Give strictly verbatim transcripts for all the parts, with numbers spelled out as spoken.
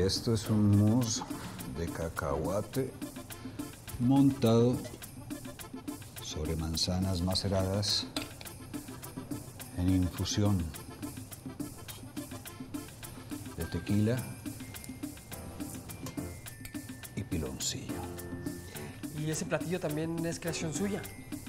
Esto es un mousse de cacahuate montado sobre manzanas maceradas en infusión de tequila y piloncillo. ¿Y ese platillo también es creación suya?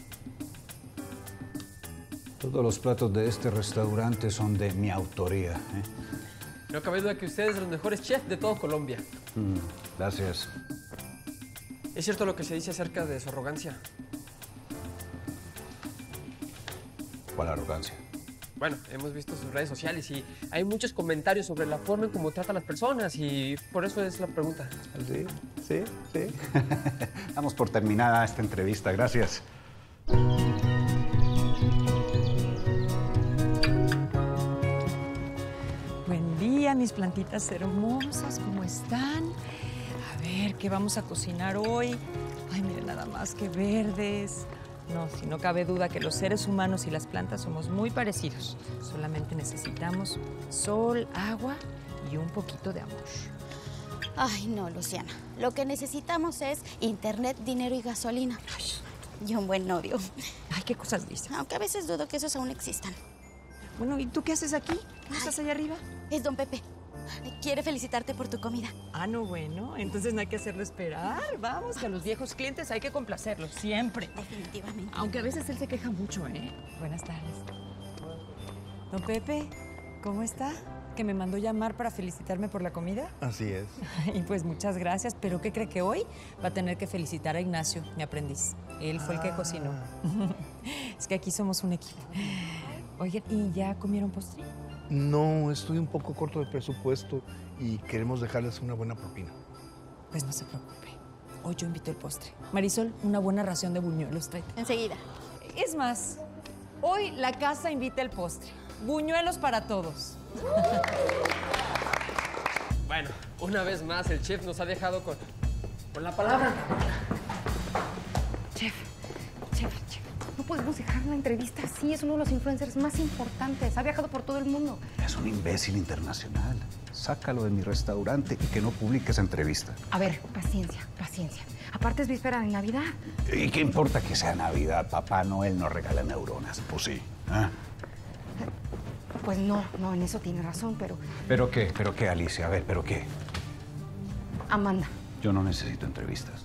Todos los platos de este restaurante son de mi autoría, ¿eh? No cabe duda que usted es de los mejores chefs de toda Colombia. Mm, gracias. ¿Es cierto lo que se dice acerca de su arrogancia? ¿Cuál arrogancia? Bueno, hemos visto sus redes sociales y hay muchos comentarios sobre la forma en cómo trata a las personas y por eso es la pregunta. Sí, sí, sí. Damos por terminada esta entrevista. Gracias. Buen día, mis plantitas hermosas, ¿cómo están? A ver, ¿qué vamos a cocinar hoy? Ay, miren nada más, qué verdes. No, si no cabe duda que los seres humanos y las plantas somos muy parecidos. Solamente necesitamos sol, agua y un poquito de amor. Ay, no, Luciana. Lo que necesitamos es internet, dinero y gasolina. Ay, y un buen novio. Ay, ¿qué cosas dices? Aunque a veces dudo que esos aún existan. Bueno, ¿y tú qué haces aquí? ¿No estás allá arriba? Es don Pepe. Quiere felicitarte por tu comida. Ah, no, bueno, entonces no hay que hacerlo esperar. Vamos, que a los viejos clientes hay que complacerlos, siempre. Definitivamente. Aunque a veces él se queja mucho, ¿eh? Buenas tardes. Don Pepe, ¿cómo está? ¿Que me mandó llamar para felicitarme por la comida? Así es. Y pues muchas gracias, pero ¿qué cree que hoy va a tener que felicitar a Ignacio, mi aprendiz? Él fue el que cocinó. Es que aquí somos un equipo. Oigan, ¿y ya comieron postre? No, estoy un poco corto de presupuesto y queremos dejarles una buena propina. Pues no se preocupe. Hoy yo invito el postre. Marisol, una buena ración de buñuelos, tráete. Enseguida. Es más, hoy la casa invita el postre. Buñuelos para todos. Bueno, una vez más el chef nos ha dejado con, con la palabra. Chef, chef, chef. No podemos dejar la entrevista así. Es uno de los influencers más importantes. Ha viajado por todo el mundo. Es un imbécil internacional. Sácalo de mi restaurante y que no publique esa entrevista. A ver, paciencia, paciencia. Aparte es víspera de Navidad. ¿Y qué importa que sea Navidad? Papá Noel nos regala neuronas. Pues sí. ¿Ah? Pues no, no, en eso tiene razón, pero... ¿Pero qué? ¿Pero qué, Alicia? A ver, ¿pero qué? Amanda, Yo no necesito entrevistas.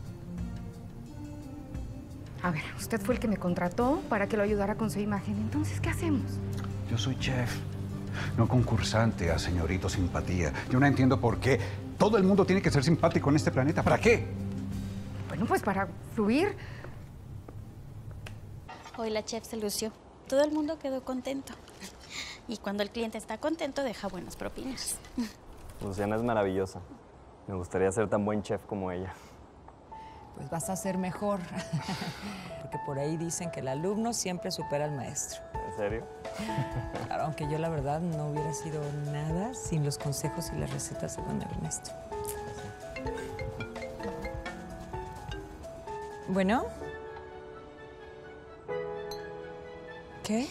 a ver, usted fue el que me contrató para que lo ayudara con su imagen. Entonces, ¿qué hacemos? Yo soy chef, no concursante a señorito simpatía. Yo no entiendo por qué todo el mundo tiene que ser simpático en este planeta. ¿Para qué? Bueno, pues para fluir. Hoy la chef se lució. Todo el mundo quedó contento. Y cuando el cliente está contento, deja buenas propinas. Luciana es maravillosa. Me gustaría ser tan buen chef como ella. Pues vas a ser mejor. Porque por ahí dicen que el alumno siempre supera al maestro. ¿En serio? Claro, aunque yo la verdad no hubiera sido nada sin los consejos y las recetas de don Ernesto. Bueno. ¿Qué?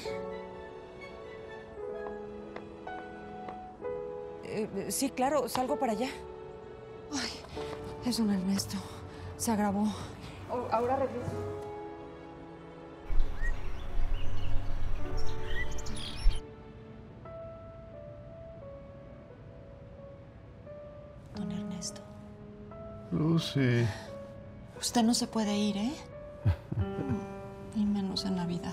Eh, sí, claro, salgo para allá. Ay, es don Ernesto. Se agravó. Oh, ahora regreso. Don Ernesto. Lucy. Usted no se puede ir, ¿eh? Y menos en Navidad.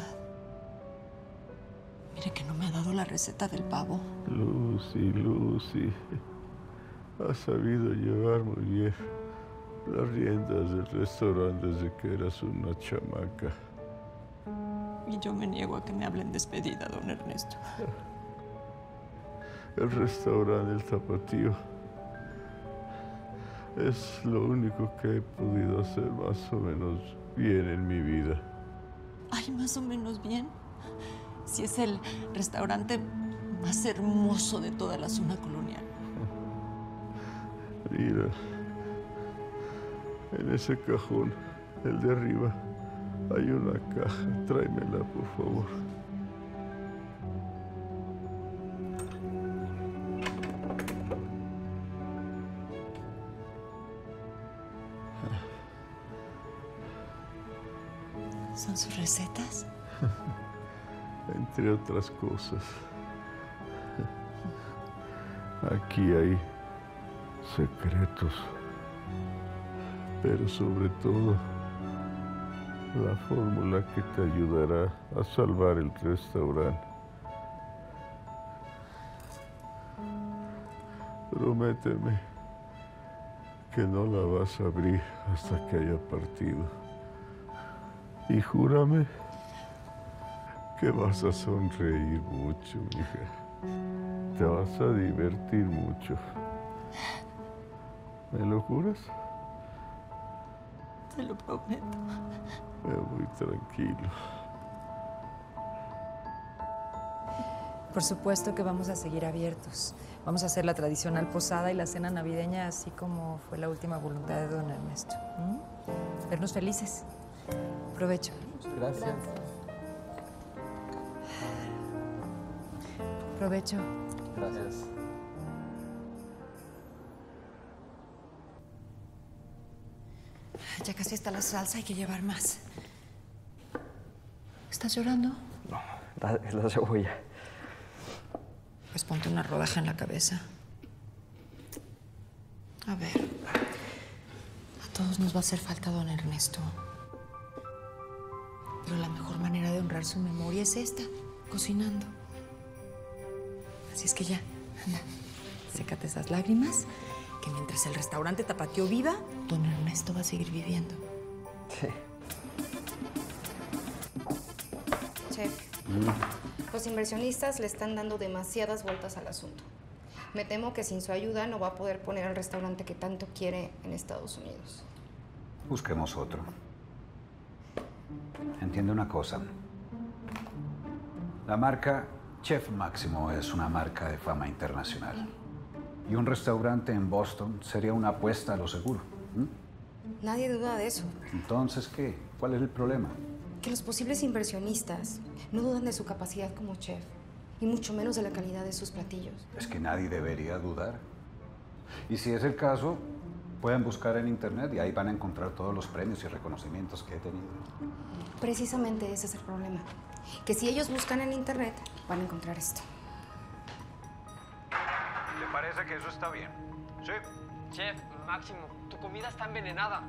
Mire que no me ha dado la receta del pavo. Lucy, Lucy. Has sabido llevar muy bien las riendas del restaurante desde que eras una chamaca. Y yo me niego a que me hablen despedida, don Ernesto. El restaurante El Tapatío es lo único que he podido hacer más o menos bien en mi vida. Ay, más o menos bien. Si es el restaurante más hermoso de toda la zona colonial. Mira, en ese cajón, el de arriba, hay una caja. Tráemela, por favor. ¿Son sus recetas? Entre otras cosas. Aquí hay secretos, pero sobre todo la fórmula que te ayudará a salvar el restaurante. Prométeme que no la vas a abrir hasta que haya partido. Y júrame que vas a sonreír mucho, mija. Te vas a divertir mucho. ¿Me lo juras? Te lo prometo. Me voy tranquilo. Por supuesto que vamos a seguir abiertos. Vamos a hacer la tradicional posada y la cena navideña, así como fue la última voluntad de don Ernesto. ¿Mm? Vernos felices. Provecho. Gracias. Provecho. Gracias. Ya casi está la salsa, hay que llevar más. ¿Estás llorando? No, la- es la cebolla. Pues ponte una rodaja en la cabeza. A ver. A todos nos va a hacer falta don Ernesto. Pero la mejor manera de honrar su memoria es esta, cocinando. Así es que ya, anda, sécate esas lágrimas, que mientras el restaurante Tapatío viva, don Ernesto va a seguir viviendo. Sí. Chef, los inversionistas le están dando demasiadas vueltas al asunto. Me temo que sin su ayuda no va a poder poner el restaurante que tanto quiere en Estados Unidos. Busquemos otro. Entiende una cosa. La marca Chef Máximo es una marca de fama internacional. Y un restaurante en Boston sería una apuesta a lo seguro. ¿Mm? Nadie duda de eso. Entonces, ¿qué? ¿Cuál es el problema? Que los posibles inversionistas no dudan de su capacidad como chef, y mucho menos de la calidad de sus platillos. Es que nadie debería dudar. Y si es el caso, pueden buscar en internet y ahí van a encontrar todos los premios y reconocimientos que he tenido. Precisamente ese es el problema. Que si ellos buscan en internet, van a encontrar esto. ¿Le parece que eso está bien? Sí. Chef, Máximo, tu comida está envenenada.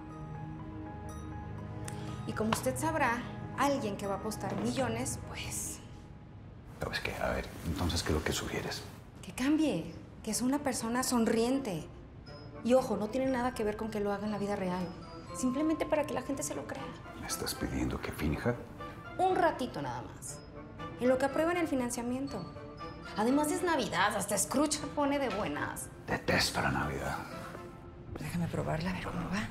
Y como usted sabrá, alguien que va a apostar millones, pues, ¿Sabes qué? A ver, entonces, ¿qué es lo que sugieres? que cambie, que es una persona sonriente. Y ojo, no tiene nada que ver con que lo haga en la vida real. Simplemente para que la gente se lo crea. ¿Me estás pidiendo que finja? Un ratito nada más. En lo que aprueban el financiamiento. Además es Navidad, hasta Scrooge se pone de buenas. Detesto la Navidad. Déjame probarla, a ver cómo va.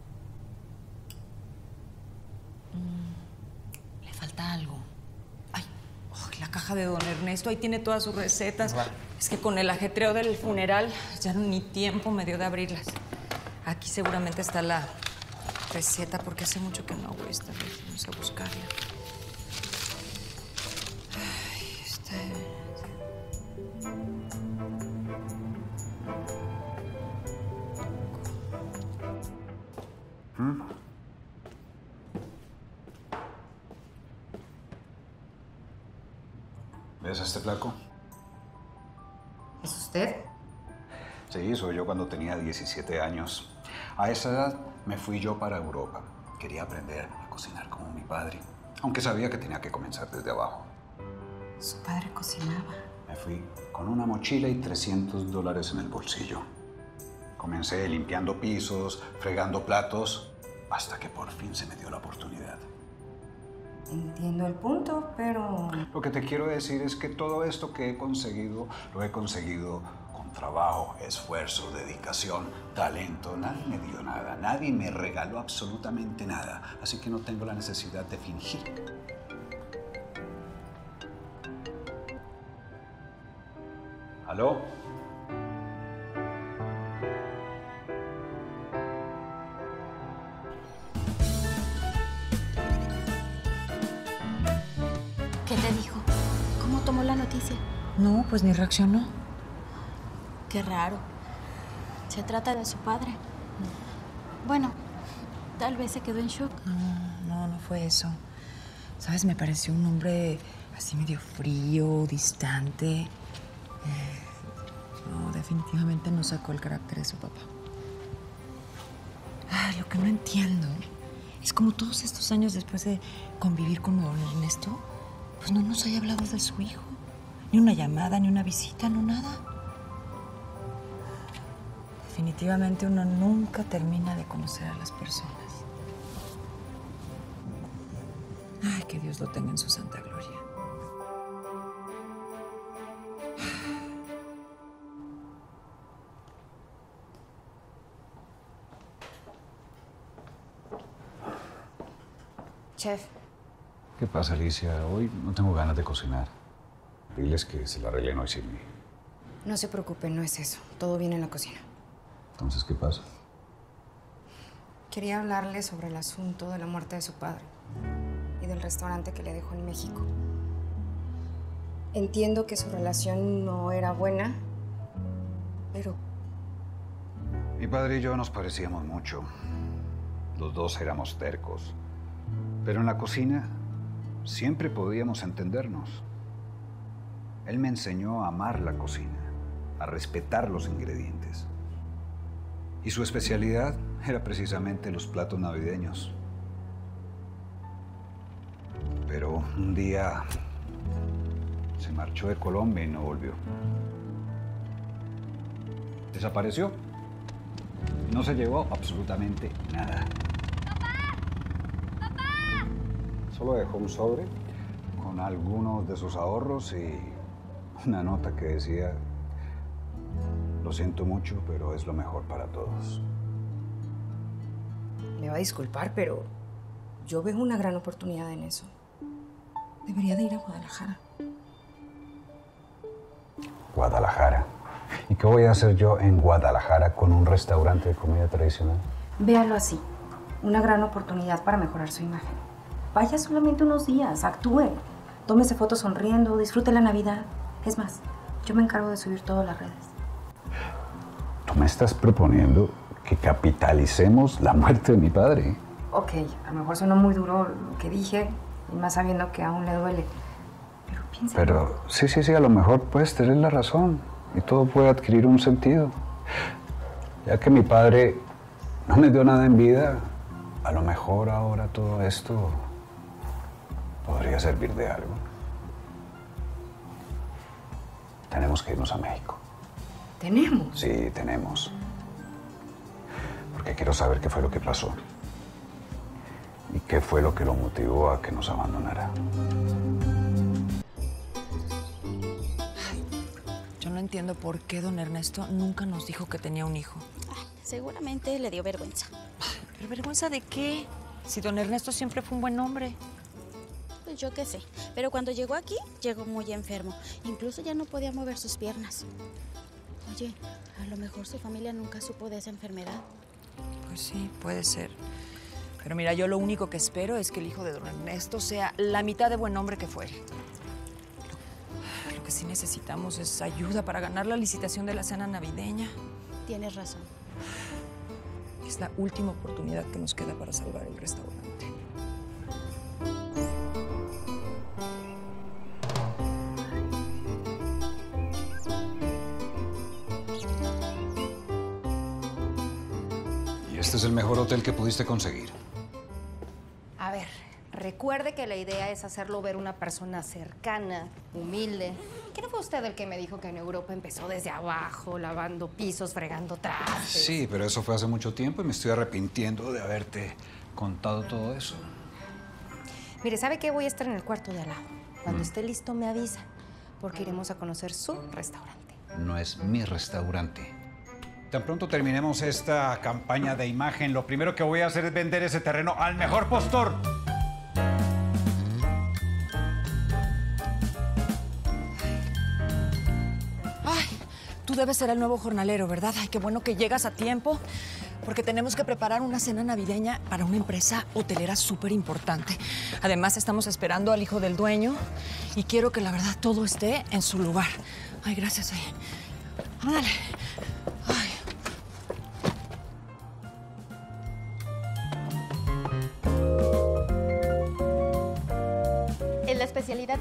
Mm, le falta algo. Ay, oh, la caja de don Ernesto, ahí tiene todas sus recetas. Es que con el ajetreo del funeral ya ni tiempo me dio de abrirlas. Aquí seguramente está la receta, porque hace mucho que no hago esta. Vamos a buscarla. Ay, esta... ¿Ves a este flaco? ¿Es usted? Sí, soy yo cuando tenía diecisiete años. A esa edad me fui yo para Europa. Quería aprender a cocinar como mi padre, aunque sabía que tenía que comenzar desde abajo. Su padre cocinaba. Me fui con una mochila y trescientos dólares en el bolsillo. Comencé limpiando pisos, fregando platos, hasta que por fin se me dio la oportunidad. Entiendo el punto, pero... Lo que te quiero decir es que todo esto que he conseguido, lo he conseguido con trabajo, esfuerzo, dedicación, talento. Nadie me dio nada, nadie me regaló absolutamente nada. Así que no tengo la necesidad de fingir. ¿Aló? ¿Qué te dijo? ¿Cómo tomó la noticia? No, pues ni reaccionó. Qué raro. Se trata de su padre. Bueno, tal vez se quedó en shock. No, no, no fue eso. ¿Sabes? Me pareció un hombre así medio frío, distante. Eh, no, definitivamente no sacó el carácter de su papá. Ay, lo que no entiendo es como todos estos años después de convivir con don Ernesto, pues no nos haya hablado de su hijo. Ni una llamada, ni una visita, no nada. Definitivamente uno nunca termina de conocer a las personas. Ay, que Dios lo tenga en su santa gloria. Chef. ¿Qué pasa, Alicia? Hoy no tengo ganas de cocinar. Diles que se la arreglen hoy sin mí. No se preocupen, no es eso. Todo bien en la cocina. Entonces, ¿qué pasa? Quería hablarle sobre el asunto de la muerte de su padre y del restaurante que le dejó en México. Entiendo que su relación no era buena, pero... Mi padre y yo nos parecíamos mucho. Los dos éramos tercos. Pero en la cocina siempre podíamos entendernos. Él me enseñó a amar la cocina, a respetar los ingredientes. Y su especialidad era precisamente los platos navideños. Pero un día se marchó de Colombia y no volvió. Desapareció. No se llevó absolutamente nada. Solo dejó un sobre con algunos de sus ahorros y una nota que decía: lo siento mucho, pero es lo mejor para todos. Me va a disculpar, pero yo veo una gran oportunidad en eso. Debería de ir a Guadalajara. Guadalajara. ¿Y qué voy a hacer yo en Guadalajara con un restaurante de comida tradicional? Véalo así. Una gran oportunidad para mejorar su imagen. Vaya solamente unos días, actúe. Tómese fotos sonriendo, disfrute la Navidad. Es más, yo me encargo de subir todas las redes. Tú me estás proponiendo que capitalicemos la muerte de mi padre. Ok, a lo mejor sonó muy duro lo que dije, y más sabiendo que aún le duele. Pero piensa. Pero sí, sí, sí, a lo mejor puedes tener la razón y todo puede adquirir un sentido. Ya que mi padre no me dio nada en vida, a lo mejor ahora todo esto podría servir de algo. Tenemos que irnos a México. ¿Tenemos? Sí, tenemos. Porque quiero saber qué fue lo que pasó. Y qué fue lo que lo motivó a que nos abandonara. Yo no entiendo por qué don Ernesto nunca nos dijo que tenía un hijo. Ay, seguramente le dio vergüenza. ¿Pero vergüenza de qué? Si don Ernesto siempre fue un buen hombre. Pues yo qué sé. Pero cuando llegó aquí, llegó muy enfermo. Incluso ya no podía mover sus piernas. Oye, a lo mejor su familia nunca supo de esa enfermedad. Pues sí, puede ser. Pero mira, yo lo único que espero es que el hijo de don Ernesto sea la mitad de buen hombre que fue él. Lo, lo que sí necesitamos es ayuda para ganar la licitación de la cena navideña. Tienes razón. Es la última oportunidad que nos queda para salvar el restaurante. Y este es el mejor hotel que pudiste conseguir. A ver, recuerde que la idea es hacerlo ver una persona cercana, humilde. ¿Qué no fue usted el que me dijo que en Europa empezó desde abajo, lavando pisos, fregando trastes? Sí, pero eso fue hace mucho tiempo y me estoy arrepintiendo de haberte contado todo eso. Mire, ¿sabe qué? Voy a estar en el cuarto de al lado. Cuando Mm. esté listo me avisa, porque iremos a conocer su restaurante. No es mi restaurante. Tan pronto terminemos esta campaña de imagen, lo primero que voy a hacer es vender ese terreno al mejor postor. Ay, tú debes ser el nuevo jornalero, ¿verdad? Ay, qué bueno que llegas a tiempo, porque tenemos que preparar una cena navideña para una empresa hotelera súper importante. Además, estamos esperando al hijo del dueño y quiero que la verdad todo esté en su lugar. Ay, gracias. Ay. Ándale. Ay.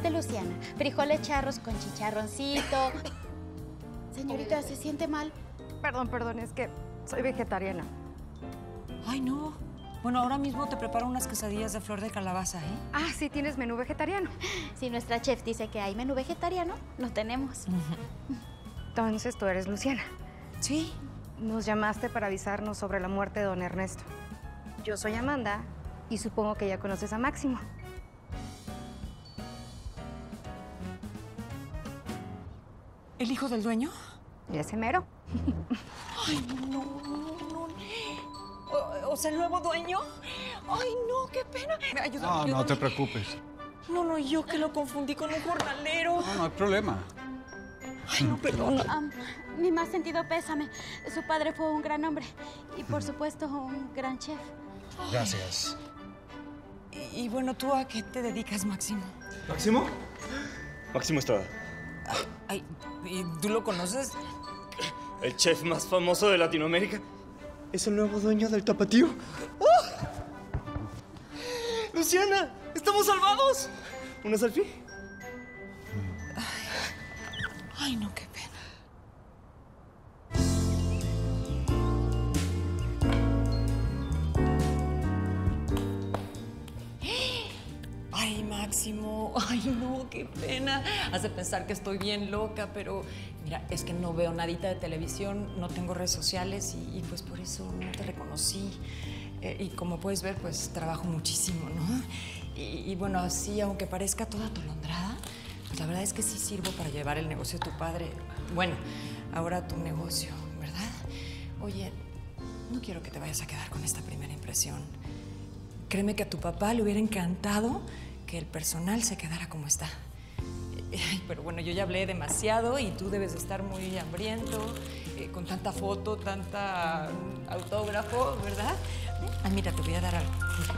de Luciana. Frijoles charros con chicharroncito. Señorita, ¿se siente mal? Perdón, perdón, es que soy vegetariana. Ay, no. Bueno, ahora mismo te preparo unas quesadillas de flor de calabaza, ¿eh? Ah, sí, tienes menú vegetariano. Si nuestra chef dice que hay menú vegetariano, lo tenemos. Entonces tú eres Luciana. Sí. Nos llamaste para avisarnos sobre la muerte de don Ernesto. Yo soy Amanda y supongo que ya conoces a Máximo. ¿El hijo del dueño? Ese mero. Ay, no, no, no. O, o sea, el nuevo dueño. Ay, no, qué pena. Ayúdame, No, ayúdame. no te preocupes. No, no, yo que lo confundí con un jornalero. No, no hay problema. Ay, no, perdona. Um, mi más sentido pésame. Su padre fue un gran hombre y, por supuesto, un gran chef. Gracias. Y, y bueno, ¿tú a qué te dedicas, Máximo? ¿Máximo? Máximo Estrada. Ay, ¿y tú lo conoces? El chef más famoso de Latinoamérica. Es el nuevo dueño del Tapatío. ¡Ah! ¡Luciana! ¡Estamos salvados! ¿Una selfie? Ay, no, qué pena. Ay, Máximo. Ay, no, qué pena. Hace pensar que estoy bien loca, pero mira, es que no veo nadita de televisión, no tengo redes sociales y, y pues por eso no te reconocí. Eh, y como puedes ver, pues trabajo muchísimo, ¿no? Y, y bueno, así, aunque parezca toda atolondrada, pues la verdad es que sí sirvo para llevar el negocio de tu padre. Bueno, ahora tu negocio, ¿verdad? Oye, no quiero que te vayas a quedar con esta primera impresión. Créeme que a tu papá le hubiera encantado que el personal se quedara como está. Ay, pero bueno, yo ya hablé demasiado y tú debes de estar muy hambriento, eh, con tanta foto, tanta autógrafo, ¿verdad? Ay, mira, te voy a dar algo.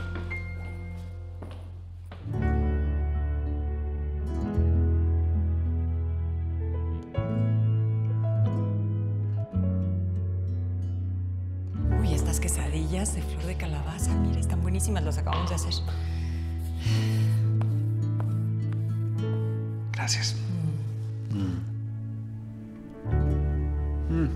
Uy, estas quesadillas de flor de calabaza, mira, están buenísimas, las acabamos de hacer. Gracias. Mm. Mm.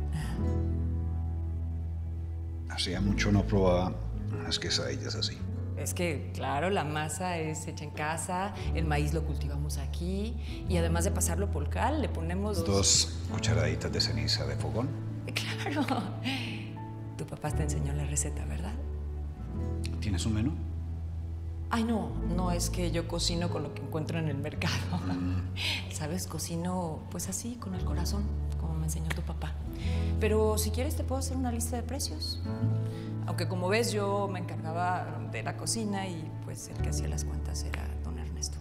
Hacía mucho no probaba unas quesadillas así. Es que, claro, la masa es hecha en casa, el maíz lo cultivamos aquí y además de pasarlo por cal, le ponemos... Dos cucharaditas de ceniza de fogón. Claro. Tu papá te enseñó la receta, ¿verdad? ¿Tienes un menú? Ay, no, no es que yo cocino con lo que encuentro en el mercado. Mm. ¿Sabes? Cocino pues así, con el corazón, como me enseñó tu papá. Pero si quieres te puedo hacer una lista de precios. Aunque como ves yo me encargaba de la cocina y pues el que hacía las cuentas era don Ernesto.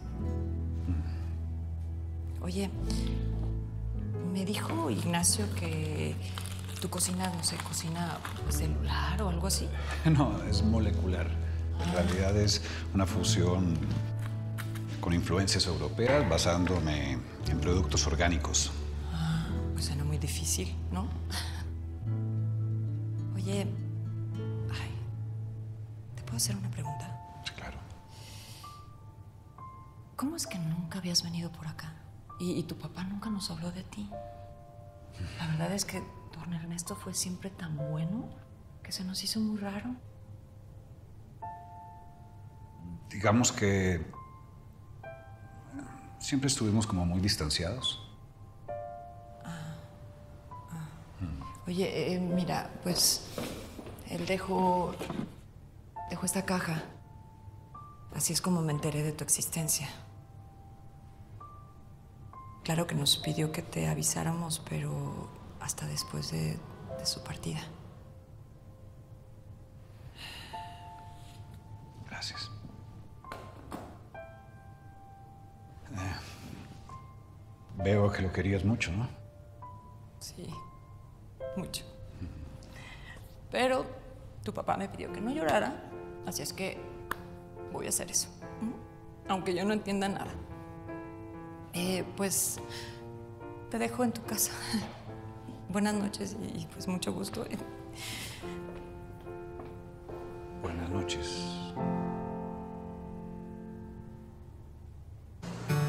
Mm. Oye, me dijo Ignacio que tu cocina, no sé, cocina celular o algo así. No, es molecular. En realidad es una fusión con influencias europeas basándome en productos orgánicos. Ah, pues suena muy difícil, ¿no? Oye, ay, ¿te puedo hacer una pregunta? Sí, claro. ¿Cómo es que nunca habías venido por acá? Y, y tu papá nunca nos habló de ti. La verdad es que don Ernesto fue siempre tan bueno que se nos hizo muy raro. Digamos que siempre estuvimos como muy distanciados. Oye, eh, mira, pues él dejó, dejó esta caja. Así es como me enteré de tu existencia. Claro que nos pidió que te avisáramos, pero hasta después de, de su partida. Gracias. Eh, veo que lo querías mucho, ¿no? Sí, mucho. Pero tu papá me pidió que no llorara, así es que voy a hacer eso. Aunque yo no entienda nada. Eh, pues te dejo en tu casa. Buenas noches y pues mucho gusto. Buenas noches.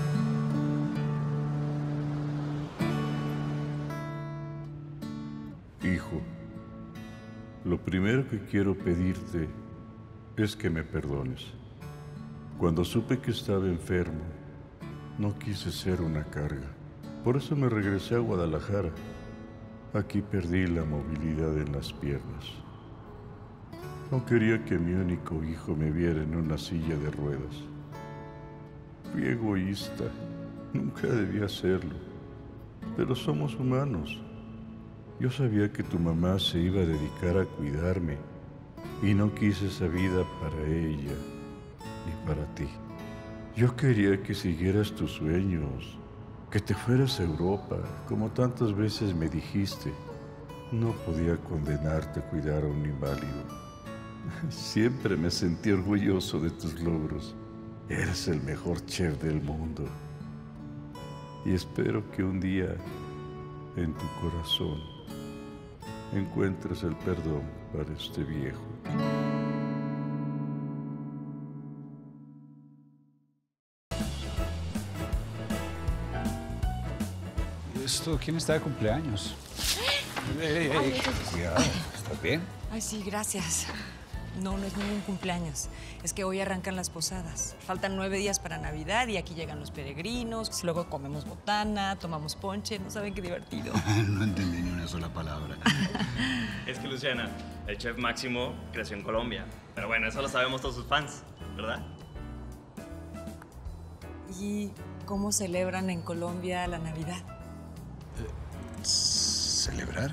Hijo, lo primero que quiero pedirte es que me perdones. Cuando supe que estaba enfermo, no quise ser una carga. Por eso me regresé a Guadalajara. Aquí perdí la movilidad en las piernas. No quería que mi único hijo me viera en una silla de ruedas. Fui egoísta. Nunca debía hacerlo. Pero somos humanos. Yo sabía que tu mamá se iba a dedicar a cuidarme y no quise esa vida para ella ni para ti. Yo quería que siguieras tus sueños, que te fueras a Europa, como tantas veces me dijiste. No podía condenarte a cuidar a un inválido. Siempre me sentí orgulloso de tus logros. Eres el mejor chef del mundo. Y espero que un día, en tu corazón, encuentres el perdón para este viejo. ¿Esto quién está de cumpleaños? Ey, ey, ey, cuidado, ¿estás bien? Ay, sí, gracias. No, no es ningún cumpleaños. Es que hoy arrancan las posadas. Faltan nueve días para Navidad y aquí llegan los peregrinos. Luego comemos botana, tomamos ponche. ¿No saben qué divertido? No entendí ni una sola palabra. Es que, Luciana, el chef Máximo creció en Colombia. Pero bueno, eso lo sabemos todos sus fans, ¿verdad? ¿Y cómo celebran en Colombia la Navidad? ¿Celebrar?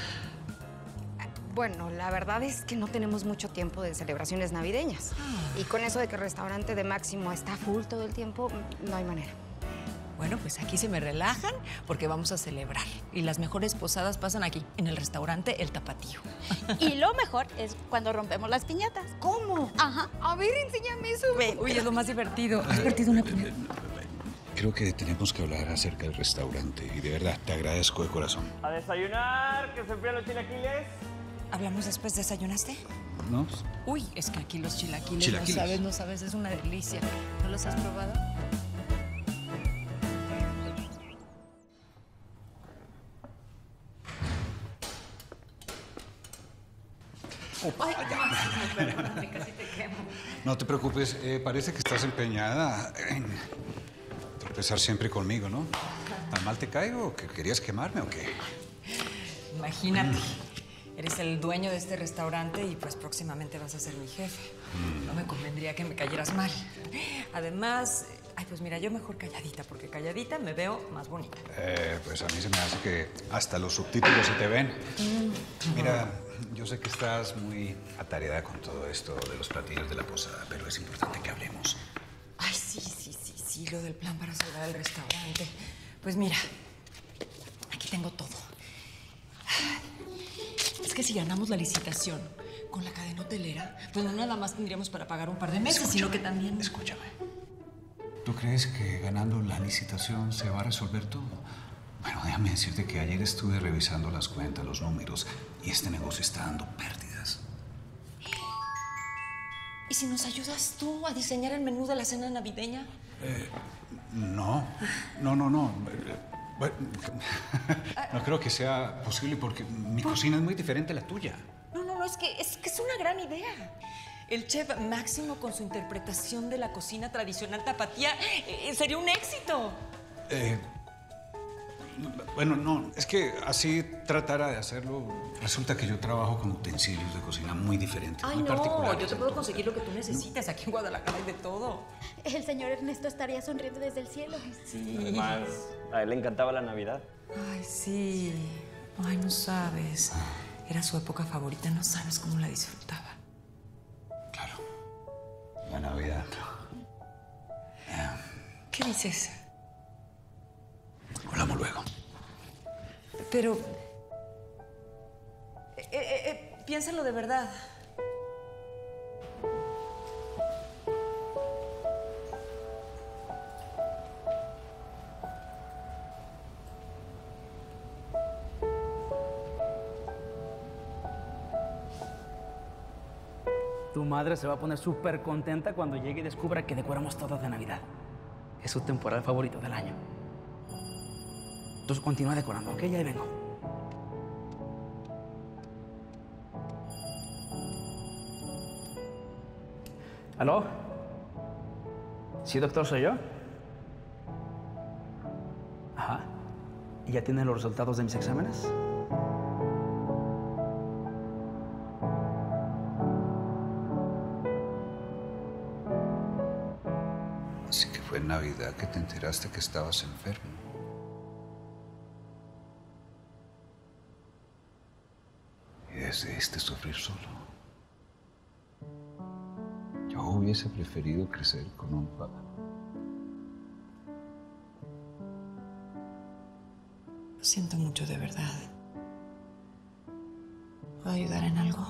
Bueno, la verdad es que no tenemos mucho tiempo de celebraciones navideñas. Y con eso de que el restaurante de Máximo está full todo el tiempo, no hay manera. Bueno, pues aquí se me relajan porque vamos a celebrar. Y las mejores posadas pasan aquí, en el restaurante El Tapatío. Y lo mejor es cuando rompemos las piñatas. ¿Cómo? Ajá. A ver, enséñame eso. Ven, uy, es lo más divertido. ¿Has partido una piñata? Creo que tenemos que hablar acerca del restaurante. Y de verdad, te agradezco de corazón. A desayunar, que se enfrían los chilaquiles. ¿Hablamos después? ¿Desayunaste? ¿No? Uy, es que aquí los chilaquiles, Chilaquiles. no sabes, no sabes, es una delicia. ¿No los has probado? Ay, no, perdóname, casi te quemo. No te preocupes, eh, parece que estás empeñada en tropezar siempre conmigo, ¿no? ¿Tan mal te caigo? ¿Que querías quemarme o qué? Imagínate, eres el dueño de este restaurante y pues próximamente vas a ser mi jefe. No me convendría que me cayeras mal. Además, ay, pues mira, yo mejor calladita, porque calladita me veo más bonita. Eh, pues a mí se me hace que hasta los subtítulos se te ven. Mira, yo sé que estás muy atareada con todo esto de los platillos de la posada, pero es importante que hablemos. Ay, sí, sí, sí, sí, lo del plan para salvar el restaurante. Pues mira, aquí tengo todo. Es que si ganamos la licitación con la cadena hotelera, pues no nada más tendríamos para pagar un par de meses, Escúchame, sino que también... Escúchame. ¿Tú crees que ganando la licitación se va a resolver todo? Bueno, déjame decirte que ayer estuve revisando las cuentas, los números, y este negocio está dando pérdidas. ¿Y si nos ayudas tú a diseñar el menú de la cena navideña? Eh, no, no, no, no. Eh, Bueno, no creo que sea posible porque mi cocina es muy diferente a la tuya. No, no, no, es que es, que es una gran idea. El chef Máximo con su interpretación de la cocina tradicional tapatía eh, sería un éxito. Eh, bueno, no, es que así tratara de hacerlo, resulta que yo trabajo con utensilios de cocina muy diferentes, Ay, muy no, particulares. yo te puedo entonces- conseguir lo que tú necesites. Aquí en Guadalajara hay de todo. El señor Ernesto estaría sonriendo desde el cielo. Sí. Además, a él le encantaba la Navidad. Ay, sí. Ay, no sabes. Era su época favorita, no sabes cómo la disfrutaba. Claro, la Navidad. ¿Qué dices? Hablamos luego. Pero... Eh, eh, eh, piénsalo de verdad. Tu madre se va a poner súper contenta cuando llegue y descubra que decoramos todo de Navidad. Es su temporada favorito del año. Entonces continúa decorando, ¿ok? Ya ahí vengo. ¿Aló? ¿Sí, doctor, soy yo? Ajá. ¿Y ya tienen los resultados de mis exámenes? Así que fue en Navidad que te enteraste que estabas enfermo. Y decidiste sufrir solo. Yo hubiese preferido crecer con un papá. Lo siento mucho, de verdad. ¿Puedo ayudar en algo?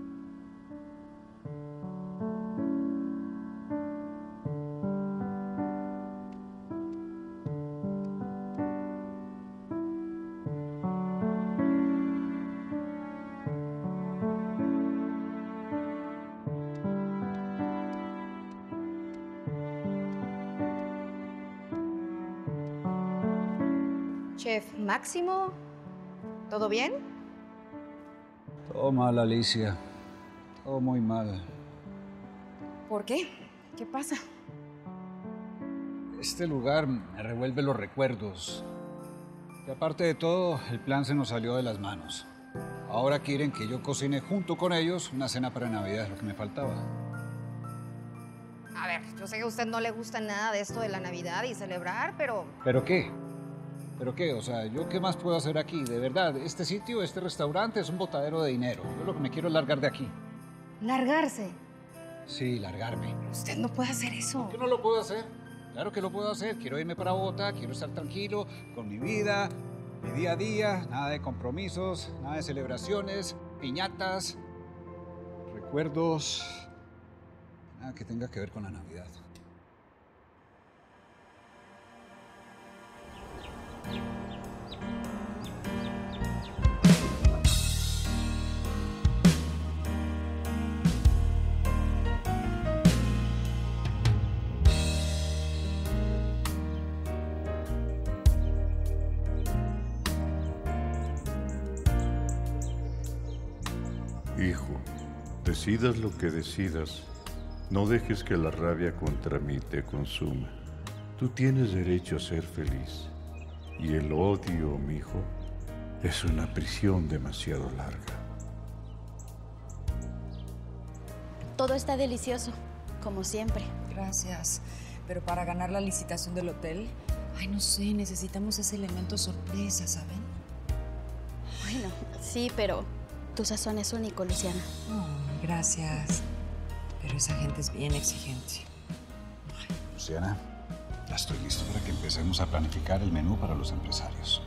Chef Máximo, ¿todo bien? Todo mal, Alicia. Todo muy mal. ¿Por qué? ¿Qué pasa? Este lugar me revuelve los recuerdos. Y aparte de todo, el plan se nos salió de las manos. Ahora quieren que yo cocine junto con ellos una cena para Navidad, lo que me faltaba. A ver, yo sé que a usted no le gusta nada de esto de la Navidad y celebrar, pero... ¿Pero qué? ¿Pero qué? O sea, ¿yo qué más puedo hacer aquí? De verdad, este sitio, este restaurante es un botadero de dinero. Yo lo que me quiero es largar de aquí. ¿Largarse? Sí, largarme. Usted no puede hacer eso. ¿Por qué no lo puedo hacer? Claro que lo puedo hacer. Quiero irme para Bogotá, quiero estar tranquilo con mi vida, mi día a día, nada de compromisos, nada de celebraciones, piñatas, recuerdos, nada que tenga que ver con la Navidad. Hijo, decidas lo que decidas, no dejes que la rabia contra mí te consuma. Tú tienes derecho a ser feliz. Y el odio, mi hijo, es una prisión demasiado larga. Todo está delicioso, como siempre. Gracias. Pero para ganar la licitación del hotel, ay, no sé, necesitamos ese elemento sorpresa, ¿saben? Bueno, sí, pero tu sazón es único, Luciana. Oh, gracias. Pero esa gente es bien exigente. Luciana, ya estoy listo para que empecemos a planificar el menú para los empresarios.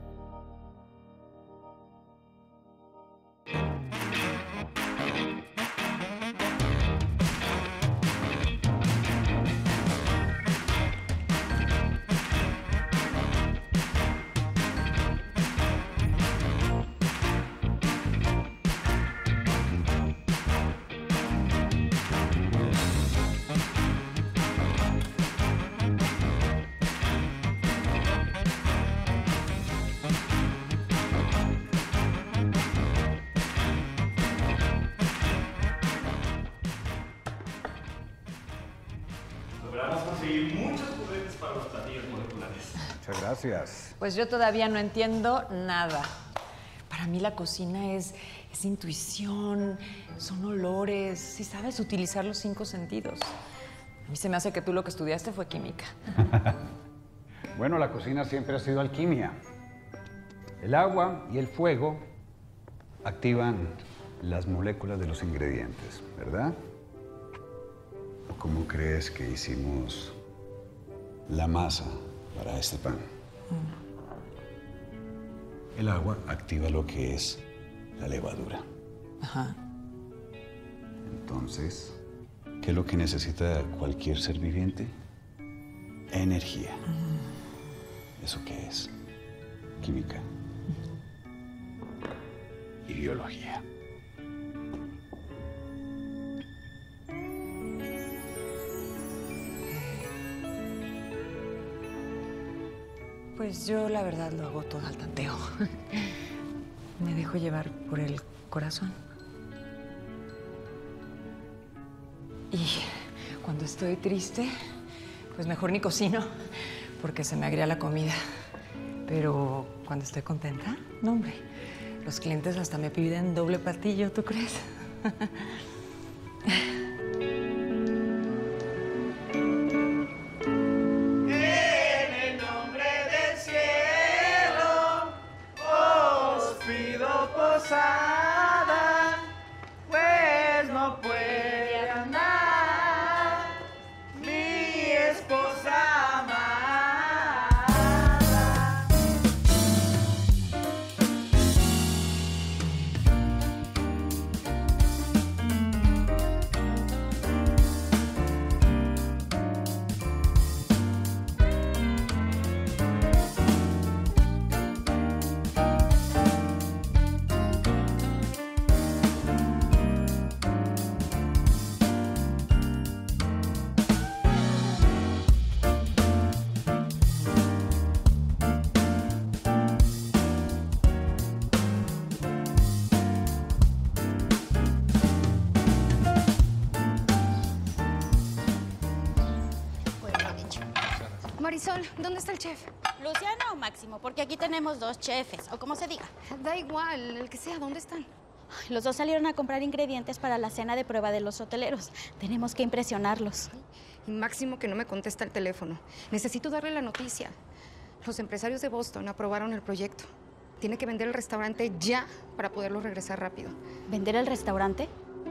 Logramos conseguir muchos juguetes para los platillos moleculares. Muchas gracias. Pues yo todavía no entiendo nada. Para mí la cocina es, es intuición, son olores, si sabes utilizar los cinco sentidos. A mí se me hace que tú lo que estudiaste fue química. Bueno, la cocina siempre ha sido alquimia. El agua y el fuego activan las moléculas de los ingredientes, ¿verdad? ¿Cómo crees que hicimos la masa para este pan? El agua activa lo que es la levadura. Ajá. Entonces, ¿qué es lo que necesita cualquier ser viviente? Energía. ¿Eso qué es? Química. Y biología. Pues yo la verdad lo hago todo al tanteo. Me dejo llevar por el corazón. Y Cuando estoy triste, pues mejor ni cocino, porque se me agria la comida. Pero cuando estoy contenta, no, hombre, los clientes hasta me piden doble platillo, ¿tú crees? Posada, pues no puede andar mi esposa amada. Marisol, ¿dónde está el chef? ¿Luciana o Máximo? Porque aquí tenemos dos chefes, o como se diga. Da igual, el que sea, ¿dónde están? Ay, los dos salieron a comprar ingredientes para la cena de prueba de los hoteleros. Tenemos que impresionarlos. Y Máximo que no me contesta el teléfono. Necesito darle la noticia. Los empresarios de Boston aprobaron el proyecto. Tiene que vender el restaurante ya para poderlo regresar rápido. ¿Vender el restaurante?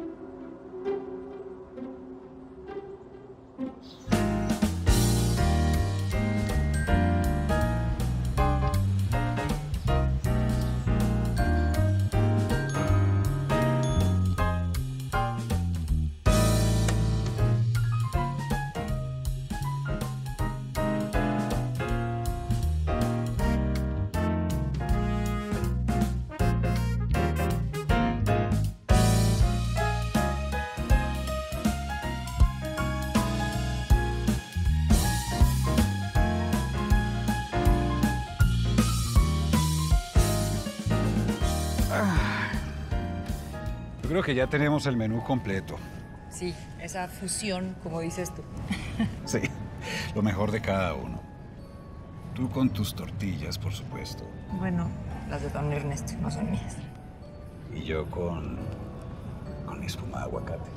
Yo creo que ya tenemos el menú completo. Sí, esa fusión, como dices tú. Sí, lo mejor de cada uno. Tú con tus tortillas, por supuesto. Bueno, las de don Ernesto no son mías. Y yo con, con mi espuma de aguacate.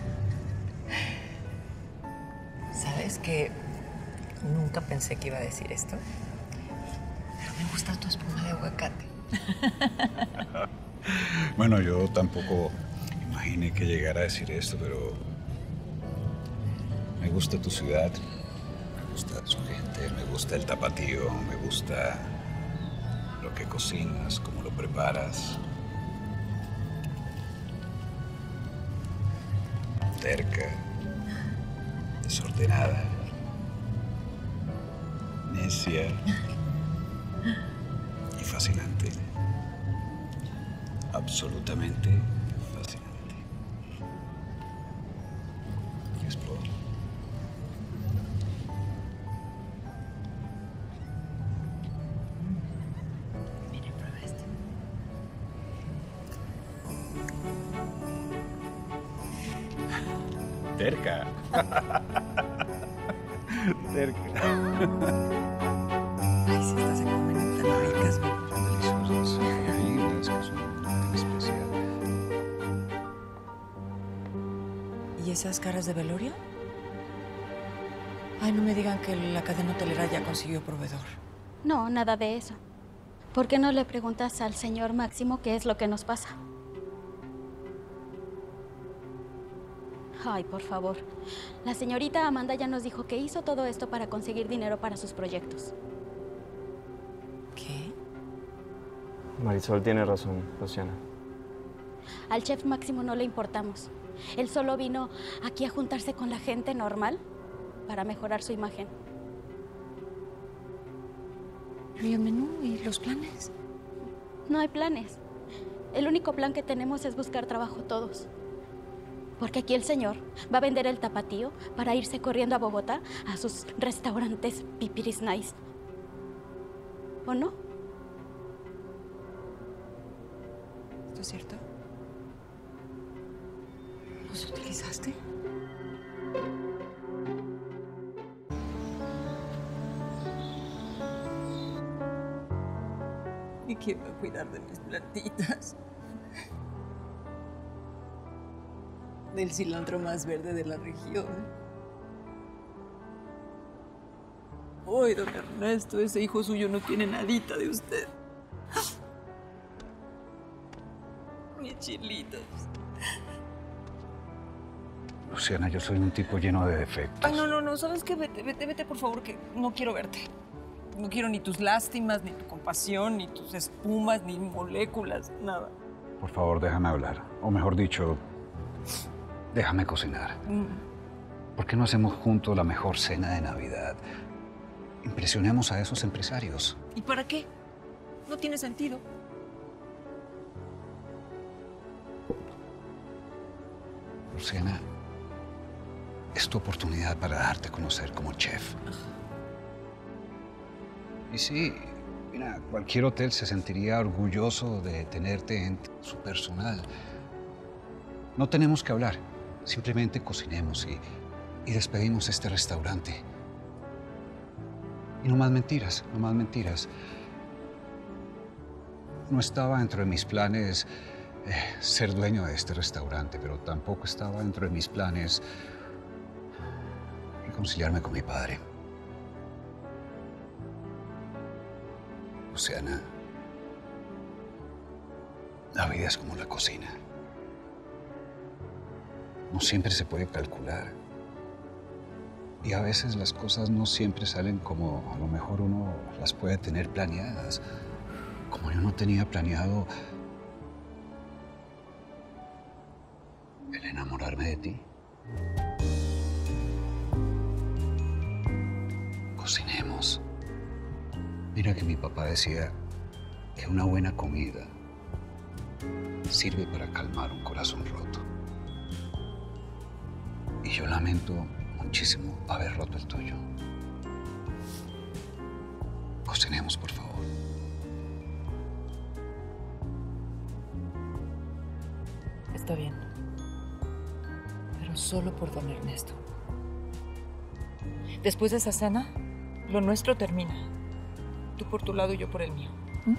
¿Sabes que nunca pensé que iba a decir esto? Pero me gusta tu espuma de aguacate. Bueno, yo tampoco imaginé que llegara a decir esto, pero me gusta tu ciudad, me gusta su gente, me gusta el tapatío, me gusta lo que cocinas, cómo lo preparas. Terca, desordenada, necia y fascinante. Absolutamente fascinante. ¿Quieres probar? Mire, prueba esto. Terca. Terca. Ay, si estas se comen tan ricas. Son deliciosas. Hay unas que son tan especiales. ¿Y esas caras de velorio? Ay, no me digan que la cadena hotelera ya consiguió proveedor. No, nada de eso. ¿Por qué no le preguntas al señor Máximo qué es lo que nos pasa? Ay, por favor. La señorita Amanda ya nos dijo que hizo todo esto para conseguir dinero para sus proyectos. ¿Qué? Marisol tiene razón, Luciana. Al chef Máximo no le importamos. Él solo vino aquí a juntarse con la gente normal para mejorar su imagen. ¿Y el menú y los planes? No hay planes. El único plan que tenemos es buscar trabajo todos. Porque aquí el señor va a vender el tapatío para irse corriendo a Bogotá a sus restaurantes pipiris nice. ¿O no? ¿Esto es cierto? ¿Los utilizaste? ¿Y quién va a cuidar de mis plantitas? Del cilantro más verde de la región. Uy, don Ernesto, ese hijo suyo no tiene nadita de usted. Mis chilitos. Luciana, yo soy un tipo lleno de defectos. Ay, no, no, no, ¿sabes qué? Vete, vete, vete, por favor, que no quiero verte. No quiero ni tus lástimas, ni tu compasión, ni tus espumas, ni moléculas, nada. Por favor, déjame hablar. O mejor dicho, déjame cocinar. Mm. ¿Por qué no hacemos juntos la mejor cena de Navidad? Impresionemos a esos empresarios. ¿Y para qué? No tiene sentido. Luciana, es tu oportunidad para darte a conocer como chef. Y sí, mira, cualquier hotel se sentiría orgulloso de tenerte en su personal. No tenemos que hablar, simplemente cocinemos y, y despedimos este restaurante. Y no más mentiras, no más mentiras. No estaba dentro de mis planes eh, ser dueño de este restaurante, pero tampoco estaba dentro de mis planes reconciliarme con mi padre. Luciana, la vida es como la cocina. No siempre se puede calcular. Y a veces las cosas no siempre salen como a lo mejor uno las puede tener planeadas. Como yo no tenía planeado el enamorarme de ti. Cocinemos. Mira que mi papá decía que una buena comida sirve para calmar un corazón roto. Y yo lamento muchísimo haber roto el tuyo. Cocinemos, por favor. Está bien. Pero solo por don Ernesto. Después de esa cena, lo nuestro termina. Tú por tu lado y yo por el mío. ¿Mm?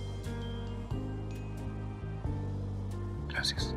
Gracias.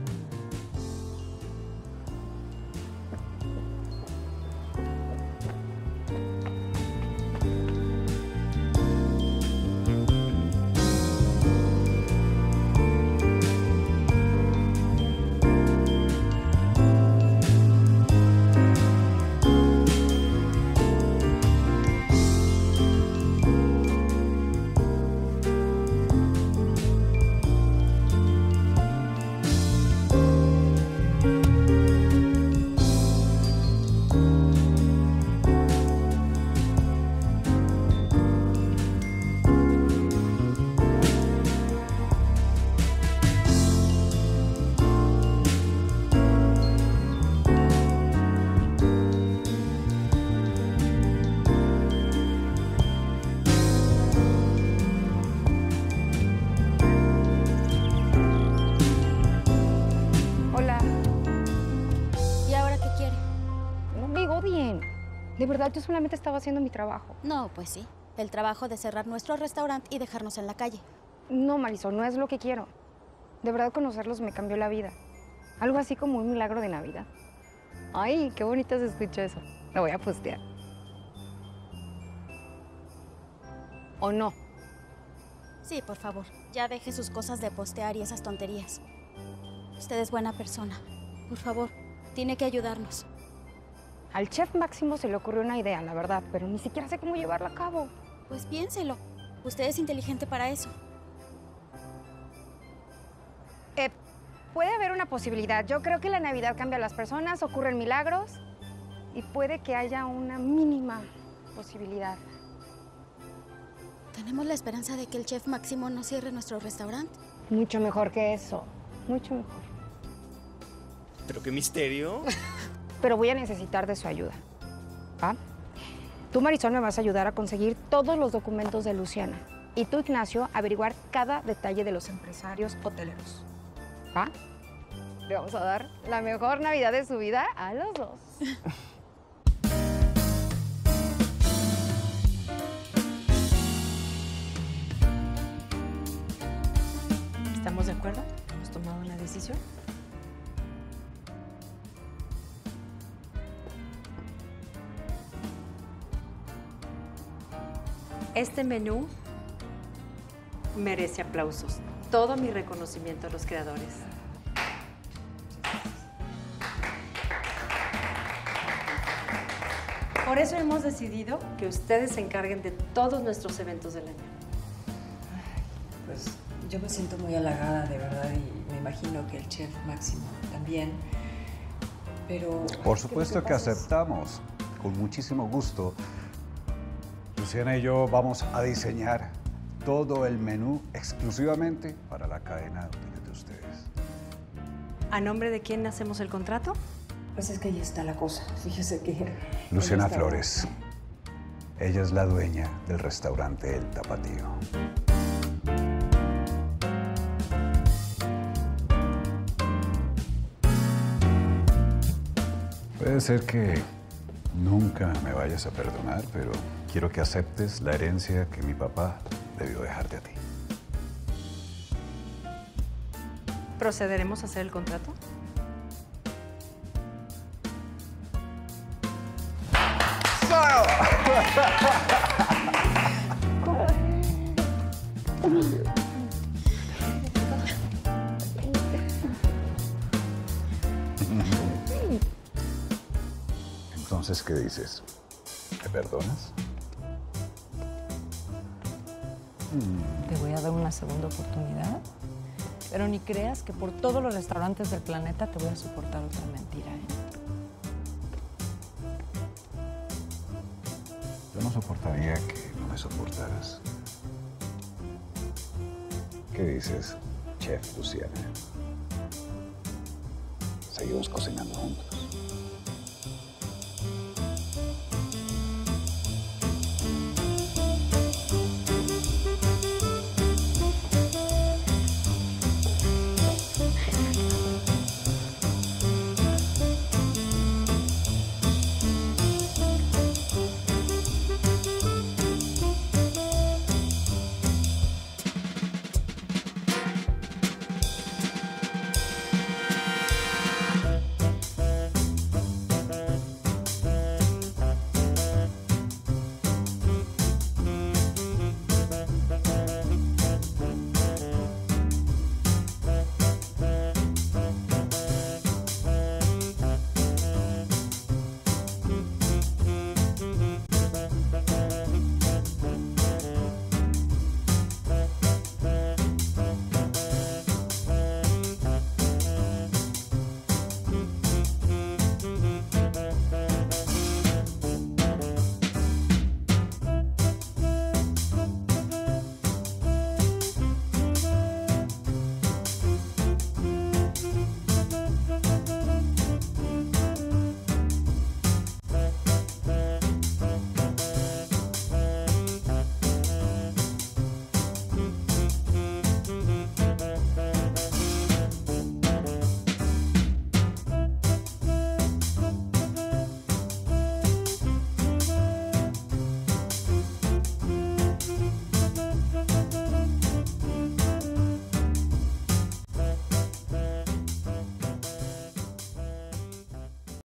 De verdad, yo solamente estaba haciendo mi trabajo. No, pues sí. El trabajo de cerrar nuestro restaurante y dejarnos en la calle. No, Marisol, no es lo que quiero. De verdad, conocerlos me cambió la vida. Algo así como un milagro de Navidad. Ay, qué bonito se escucha eso. Lo voy a postear. ¿O no? Sí, por favor. Ya deje sus cosas de postear y esas tonterías. Usted es buena persona. Por favor, tiene que ayudarnos. Al chef Máximo se le ocurrió una idea, la verdad, pero ni siquiera sé cómo llevarla a cabo. Pues piénselo. Usted es inteligente para eso. Eh, puede haber una posibilidad. Yo creo que la Navidad cambia a las personas, ocurren milagros y puede que haya una mínima posibilidad. ¿Tenemos la esperanza de que el chef Máximo no cierre nuestro restaurante? Mucho mejor que eso. Mucho mejor. ¿Pero qué misterio? Pero voy a necesitar de su ayuda. ¿Va? Tú, Marisol, me vas a ayudar a conseguir todos los documentos de Luciana. Y tú, Ignacio, averiguar cada detalle de los empresarios hoteleros. ¿Va? Le vamos a dar la mejor Navidad de su vida a los dos. ¿Estamos de acuerdo? ¿Hemos tomado una decisión? Este menú merece aplausos. Todo mi reconocimiento a los creadores. Por eso hemos decidido que ustedes se encarguen de todos nuestros eventos del año. Pues yo me siento muy halagada, de verdad, y me imagino que el chef Máximo también. Pero... Por supuesto que aceptamos, con muchísimo gusto. Luciana y yo vamos a diseñar todo el menú exclusivamente para la cadena de hoteles de ustedes. ¿A nombre de quién hacemos el contrato? Pues es que ahí está la cosa. Fíjese que... Luciana está... Flores. Ella es la dueña del restaurante El Tapatío. Puede ser que nunca me vayas a perdonar, pero quiero que aceptes la herencia que mi papá debió dejarte a ti. ¿Procederemos a hacer el contrato? Entonces, ¿qué dices? ¿Me perdonas? Te voy a dar una segunda oportunidad, pero ni creas que por todos los restaurantes del planeta te voy a soportar otra mentira, ¿eh? Yo no soportaría que no me soportaras. ¿Qué dices, chef Luciana? Seguimos cocinando juntos.